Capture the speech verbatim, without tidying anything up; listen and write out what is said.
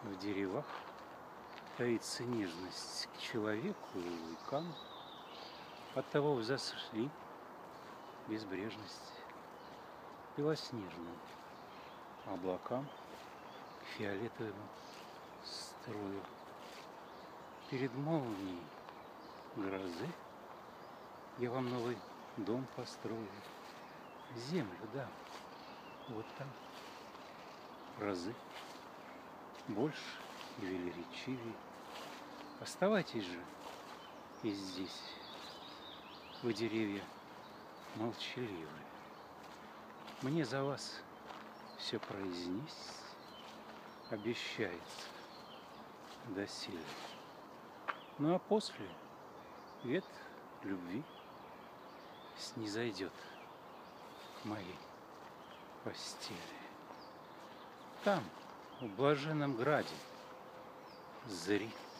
В деревах таится нежность к человеку и вулкану. Оттого взошли безбрежность белоснежным облакам, к фиолетовому строю. Перед молнией грозы я вам новый дом построю. Землю дам, вот там разы больше и велеречивее. Оставайтесь же и здесь, вы, деревья, молчаливы. Мне за вас все произнесть обещается доселе. Ну а после ветвь любви снизойдет к моей постели. Там, в блаженном граде, зри